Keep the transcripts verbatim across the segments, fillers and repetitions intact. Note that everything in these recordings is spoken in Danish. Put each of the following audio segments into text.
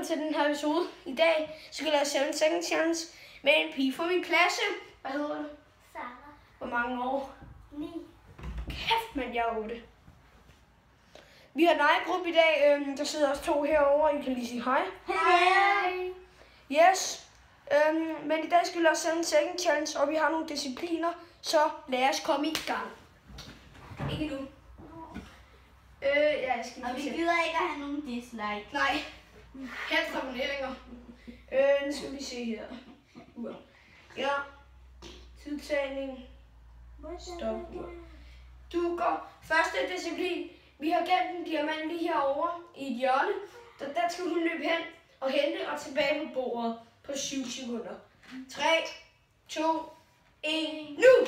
velkommen til den her episode. I dag skal jeg lave seven second challenge med en pige fra min klasse. Hvad hedder du? Sara. Hvor mange år? ni. Kæft, men jeg er otte. Vi har en egen gruppe i dag. Øhm, der sidder også to herovre. I kan lige sige hej. Hej. Yes. Øhm, men i dag skal vi lave seven second challenge, og vi har nogle discipliner. Så lad os komme i gang. Ikke nu. Øh, ja, jeg skal Og vi lige se. gider ikke at have nogen dislike. Nej. Helt abonneringer. Øh, nu skal vi se her. Ur. Ja. Tidtagning. Stop. Du går. Første disciplin. Vi har gemt en diamant lige herovre i et hjørne. Så der skal hun løbe hen og hente og tilbage på bordet på syv sekunder. tre, to, et, nu!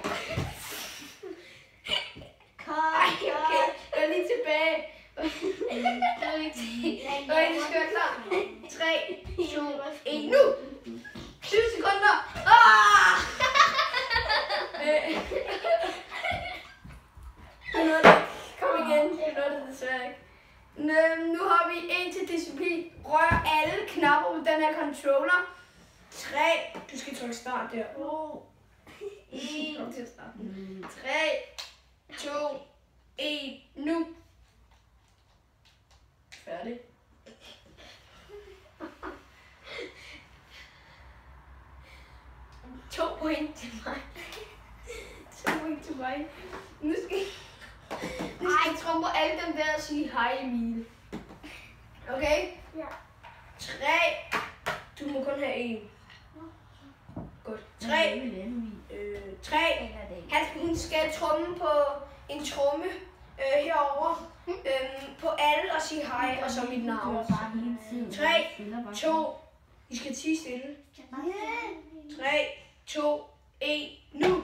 Ej, okay. Jeg er lige tilbage. Okay, det skal være klar. tre, to, et, nu! syv sekunder. Ah! Øh. Det nåede det. Kom igen. Det nåede det desværre ikke. Nu har vi en til disciplin. Rør alle knapper på den her controller. tre. Du skal trykke start der. en. tre, to, et, nu. Færdig. To point til mig. To point til mig. Nu skal Nu skal jeg trompe alle dem der og sige hej, Emil. Okay? Ja. tre. Du må kun have en. Godt. tre. Øh, tre. Han, hun skal tromme på en tromme øh, herovre. Øh, på alle og sige hej, og så mit navn. tre, to. I skal tie stille. tre, to, et, nu.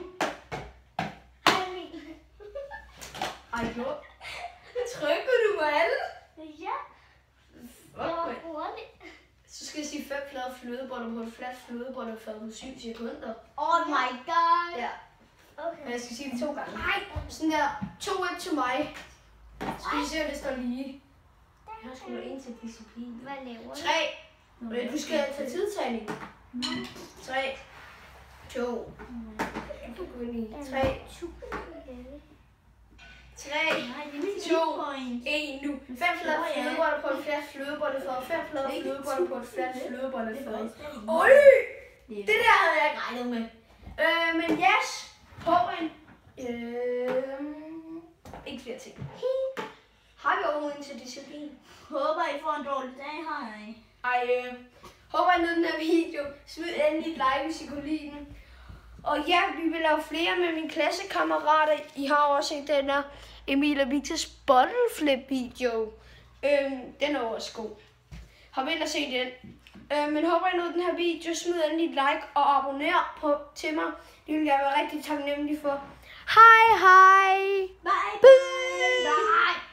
Ej, jo. Trykker du på alle? Ja. Okay. hurtigt. Så skal jeg sige fem flade flødeboller på et fladt flødebollefad på syv sekunder. Oh my god. Ja. Okay. Men jeg skal sige det to gange. Nej, sådan der. to et til mig. Skal vi se, om det står lige. Jeg har sgu en til disciplin. Hvad laver du? tre. Du skal tage tidtagning. tre, to, tre, tre, to, en, nu. Fem flade flødeboller på et fladt flødebollefad. Fem flade flødeboller på et fladt flødebollefad. Øj! Det der havde jeg ikke regnet med. Øh, men yes. Håber en. Øh, ikke flere ting. Har vi overhovedet en til disciplin? Håber I får en dårlig dag, hej. Ej, øh, håber I nød den her video. Smid endelig et like, hvis I kunne lide den. Og ja, vi vil lave flere med mine klassekammerater. I har også set den her Emil og Victors bottle flip video. Øhm, den er også god. Hop ind og se den. Øh, men håber I nød den her video. Smid endelig et like og abonner på, til mig. Det vil jeg være rigtig taknemmelig for. Hej hej! Bye! Bye! Bye!